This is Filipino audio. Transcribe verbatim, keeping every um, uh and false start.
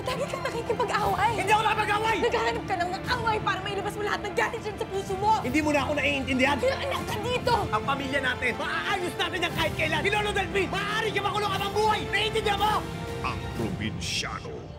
Lagi kang nakikipag-away. Hindi ako nakipag-away! Naghahanap ka lang ng away para mailabas mo lahat ng galit dyan sa puso mo. Hindi mo na ako naiintindihan. Kaya anak ka dito. Ang pamilya natin, maaayos natin yan kahit kailan. Pilolo Delphi, maaari ka makulong habang buhay. Naiintindihan mo? Ang Probinsyano.